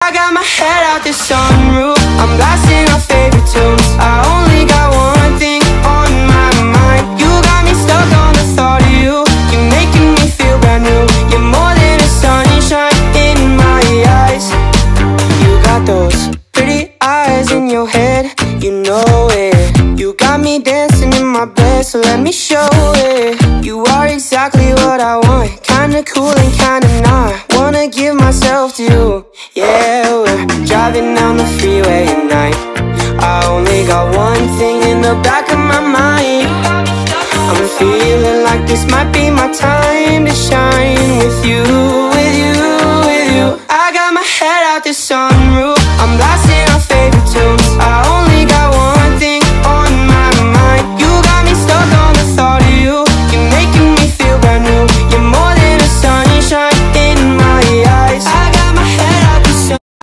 I got my head out the sunroof, I'm blasting our favorite tunes. I only got one thing on my mind. You got me stuck on the thought of you. You're making me feel brand new. You're more than a sunshine in my eyes. You got those pretty eyes in your head, you know it. You got me dancing in my bed, so let me show it. You are exactly what I want, kinda cool and kinda not. Wanna give myself to you. Yeah, we're driving down the freeway at night. I only got one thing in the back of my mind. I'm feeling like this might be my time to shine with you, with you, with you. I got my head out the sun.